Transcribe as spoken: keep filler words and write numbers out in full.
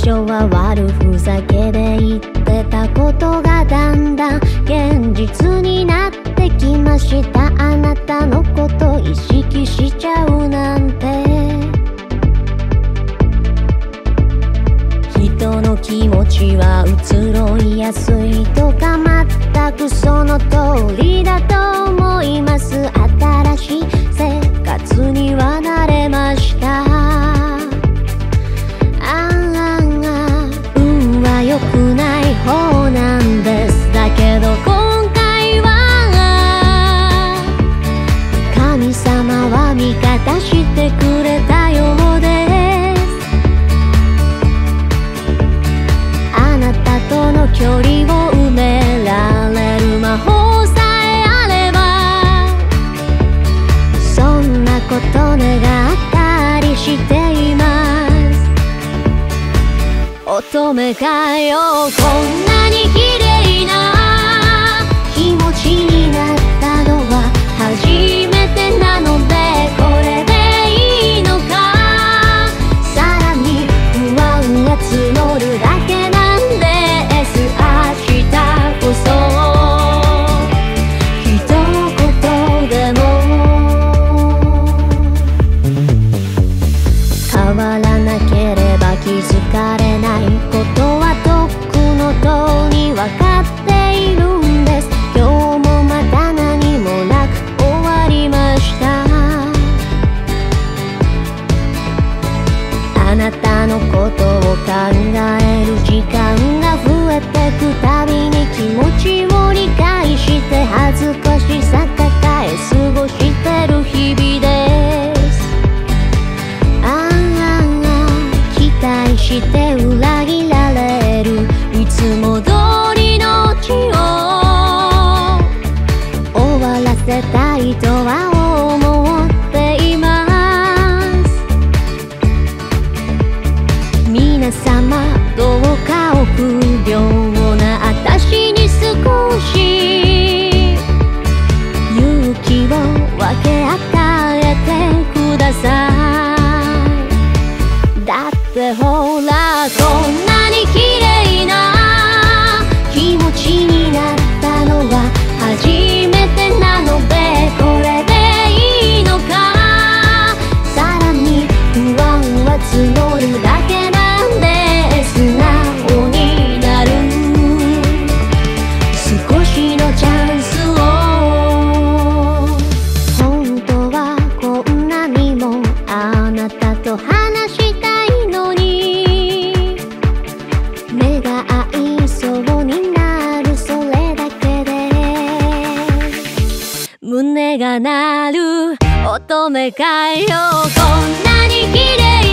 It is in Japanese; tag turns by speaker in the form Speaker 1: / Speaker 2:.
Speaker 1: 初は悪ふざけで言ってたことがだんだん現実になってきました。あなたのこと意識しちゃうなんて。人の気持ちは移ろいやすいとか全くその通りだと思います。新しい生活には慣れました。良くない方なんです。だけど今回は神様は味方してくれたようです。あなたとの距離を埋められる魔法さえあればそんなこと願ったりしています。乙女かよ、こんなに綺麗な気持ちになったのは初めてなので、これでいいのか。さらに不安が募るだけなんです。明日こそ一言でも変わらなければ気づかれないことはとっくのとに分かっているんです。今日もまた何もなく終わりました。あなたのことを考える時間が増えてくたびに気持ちを理解して恥ずかしさ抱え過ごしてる日々です。ああ期待して裏切られるいつも通りの日を終わらせたいとは思っています。皆様どうか臆病な私に少し勇気を分け与えてください。だってほらこんなに綺麗な気持ちになったのは初めてなので、これでいいのか。さらに不安は募るだけなんで素直になる少しのチャンスを。本当はこんなにもあなたと話したいのに目が合いそうになるそれだけで胸が鳴る乙女かよ、こんなに綺麗